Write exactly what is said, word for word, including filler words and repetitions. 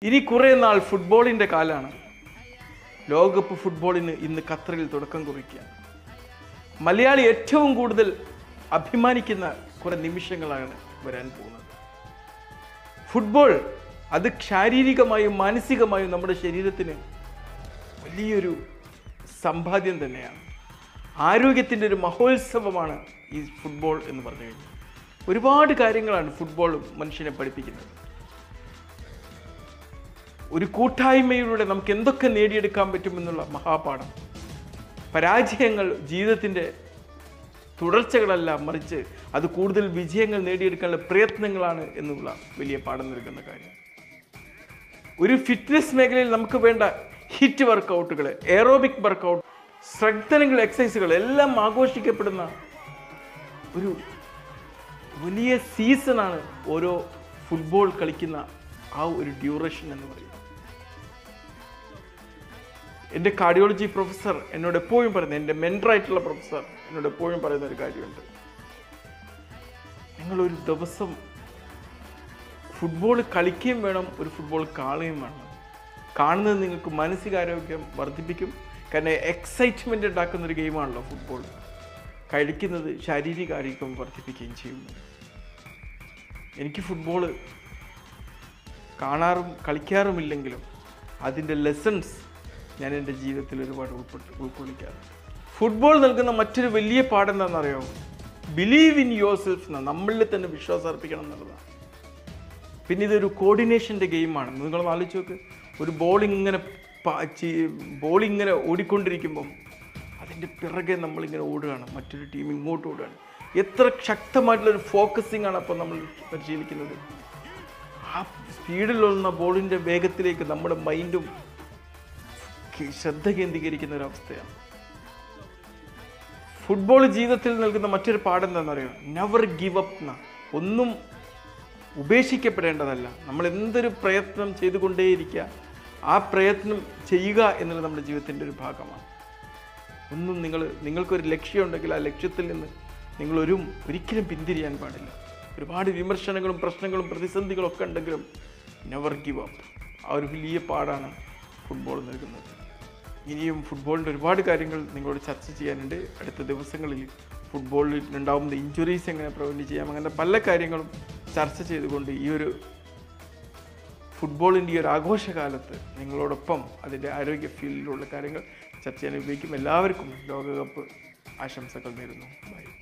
ഇനി കുറേ നാൾ ഫുട്ബോളിൻ്റെ കാലാണ്. ലോകകപ്പ് ഫുട്ബോളിന് ഇന്ന് ഖത്തറിൽ തുടക്കം കുറിക്കുക. മലയാളി ഏറ്റവും കൂടുതൽ അഭിമാനിക്കുന്ന കുറേ നിമിഷങ്ങളാണ് വരാൻ പോകുന്നത്. ഫുട്ബോൾ അത് ശാരീരികമായും മാനസികമായും നമ്മുടെ ശരീരത്തിന് വലിയൊരു സമ്പാദ്യം തന്നെയാണ്. ആരോഗ്യത്തിൻ്റെ ഒരു മഹോത്സവമാണ് ഈ ഫുട്ബോൾ എന്ന് പറഞ്ഞു കഴിഞ്ഞാൽ. ഒരുപാട് കാര്യങ്ങളാണ് ഫുട്ബോൾ മനുഷ്യനെ പഠിപ്പിക്കുന്നത്. ഒരു കൂട്ടായ്മയിലൂടെ നമുക്ക് എന്തൊക്കെ നേടിയെടുക്കാൻ പറ്റുമെന്നുള്ള മഹാപാഠം. പരാജയങ്ങൾ ജീവിതത്തിൻ്റെ തുടർച്ചകളല്ല, മറിച്ച് അത് കൂടുതൽ വിജയങ്ങൾ നേടിയെടുക്കാനുള്ള പ്രയത്നങ്ങളാണ് എന്നുള്ള വലിയ പാഠം നൽകുന്ന കാര്യം. ഒരു ഫിറ്റ്നസ് മേഖലയിൽ നമുക്ക് വേണ്ട ഹിറ്റ് വർക്കൗട്ടുകൾ, എയറോബിക് വർക്കൗട്ട്, സ്ട്രെങ്തനിങ് എക്സസൈസുകൾ എല്ലാം ആഘോഷിക്കപ്പെടുന്ന ഒരു വലിയ സീസണാണ് ഓരോ ഫുട്ബോൾ കളിക്കുന്ന ആ ഒരു ഡ്യൂറേഷൻ എന്ന് പറയുന്നത്. എൻ്റെ കാർഡിയോളജി പ്രൊഫസർ എന്നോട് എപ്പോഴും പറയുന്നത്, എൻ്റെ മെൻറ്ററായിട്ടുള്ള പ്രൊഫസർ എന്നോട് എപ്പോഴും പറയുന്ന ഒരു കാര്യമുണ്ട്. നിങ്ങളൊരു ദിവസം ഫുട്ബോൾ കളിക്കുകയും വേണം, ഒരു ഫുട്ബോൾ കാണുകയും വേണം. കാണുന്നത് നിങ്ങൾക്ക് മാനസികാരോഗ്യം വർദ്ധിപ്പിക്കും. കാരണം എക്സൈറ്റ്മെൻ്റ് ഉണ്ടാക്കുന്നൊരു ഗെയിമാണല്ലോ ഫുട്ബോൾ. കളിക്കുന്നത് ശാരീരിക ആരോഗ്യം വർദ്ധിപ്പിക്കുകയും ചെയ്യുന്നു. എനിക്ക് ഫുട്ബോൾ കാണാറും കളിക്കാറുമില്ലെങ്കിലും അതിൻ്റെ ലെസൺസ് ഞാൻ എൻ്റെ ജീവിതത്തിൽ ഒരുപാട് ഉൾപ്പെട്ട് ഉൾക്കൊള്ളിക്കാറുണ്ട്. ഫുട്ബോൾ നൽകുന്ന മറ്റൊരു വലിയ പാഠം എന്താണെന്നറിയാമോ? ബിലീവ് ഇൻ യുവർ സെൽഫ് എന്നാണ്. നമ്മളിൽ തന്നെ വിശ്വാസം അർപ്പിക്കണം എന്നുള്ളതാണ്. പിന്നെ ഇതൊരു കോർഡിനേഷൻ്റെ ഗെയിമാണ്. നിങ്ങളൊന്ന് ആലോചിച്ച് നോക്ക്. ഒരു ബോളിങ് ഇങ്ങനെ ബോളിങ് ഇങ്ങനെ ഓടിക്കൊണ്ടിരിക്കുമ്പം അതിൻ്റെ പിറകെ നമ്മളിങ്ങനെ ഓടുകയാണ്, മറ്റൊരു ടീം ഇങ്ങോട്ട് ഓടുകയാണ്. എത്ര ശക്തമായിട്ടുള്ളൊരു ഫോക്കസിങ് ആണ് അപ്പോൾ നമ്മൾ പരിശീലിക്കുന്നത്. ആ സ്പീഡിലുള്ള ബോളിൻ്റെ വേഗത്തിലേക്ക് നമ്മുടെ മൈൻഡും ശ്രദ്ധ കേന്ദ്രീകരിക്കുന്ന ഒരവസ്ഥയാണ്. ഫുട്ബോൾ ജീവിതത്തിൽ നൽകുന്ന മറ്റൊരു പാഠം എന്താണെന്ന് അറിയാം? നെവർ ഗിവ് അപ്പ് എന്ന. ഒന്നും ഉപേക്ഷിക്കപ്പെടേണ്ടതല്ല. നമ്മൾ എന്തൊരു പ്രയത്നം ചെയ്തുകൊണ്ടേയിരിക്കുക, ആ പ്രയത്നം ചെയ്യുക എന്നുള്ളത് നമ്മുടെ ജീവിതത്തിൻ്റെ ഒരു ഭാഗമാണ്. ഒന്നും നിങ്ങൾ നിങ്ങൾക്കൊരു ലക്ഷ്യമുണ്ടെങ്കിൽ ആ ലക്ഷ്യത്തിൽ നിന്ന് നിങ്ങളൊരു ഒരിക്കലും പിന്തിരിയാൻ പാടില്ല. ഒരുപാട് വിമർശനങ്ങളും പ്രശ്നങ്ങളും പ്രതിസന്ധികളും ഒക്കെ ഉണ്ടെങ്കിലും നെവർ ഗിവ് അപ്പ്. ആ ഒരു വലിയ പാഠാണ് ഫുട്ബോൾ നൽകുന്നത്. ഇനിയും ഫുട്ബോളിൻ്റെ ഒരുപാട് കാര്യങ്ങൾ നിങ്ങളോട് ചർച്ച ചെയ്യാനുണ്ട്. അടുത്ത ദിവസങ്ങളിൽ ഫുട്ബോളിൽ ഉണ്ടാകുന്ന ഇഞ്ചുറീസ് എങ്ങനെ പ്രിവെൻറ്റ് ചെയ്യാം, അങ്ങനെ പല കാര്യങ്ങളും ചർച്ച ചെയ്തുകൊണ്ട് ഈ ഒരു ഫുട്ബോളിൻ്റെ ഈ ഒരു ആഘോഷകാലത്ത് നിങ്ങളോടൊപ്പം അതിൻ്റെ ആരോഗ്യ ഫീൽഡിലുള്ള കാര്യങ്ങൾ ചർച്ച ചെയ്യാൻ ഉപയോഗിക്കും. എല്ലാവർക്കും ലോകകപ്പ് ആശംസകൾ നേരുന്നു. ബൈ.